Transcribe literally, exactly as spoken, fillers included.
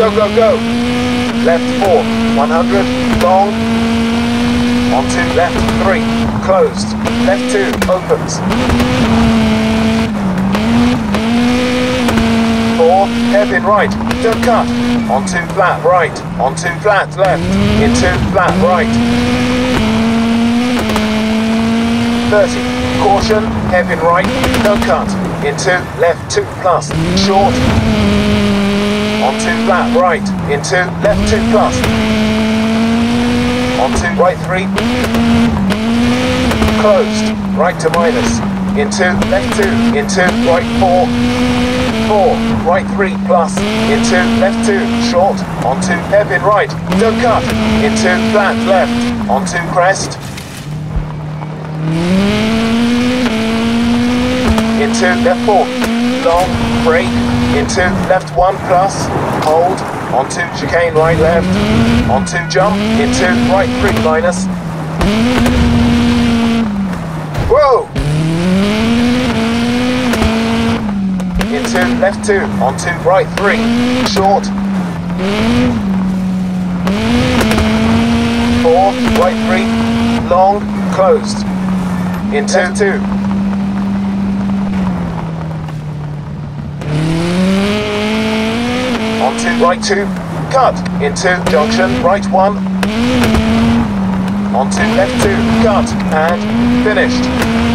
go, go, go. Left four, one hundred, long. Onto left three, closed. Left two, opens. Four, hairpin right, don't cut. Onto flat right, onto flat left, into flat right. thirty, caution, hairpin right, don't cut. Into left two plus, short. Onto flat right, into left two plus. Onto right three. Closed, right to minus. Into left two, into right four. Four, right three plus. Into left two, short. Onto hairpin right, don't cut. Into flat left, onto crest. Into left four, long, brake, into left one plus, hold, onto chicane right left, onto jump, into right three minus. Whoa! Into left two, onto right three, short. Four, right three, long, closed. Into two. Onto right two, cut, into junction, right one, onto left two, cut, and finished.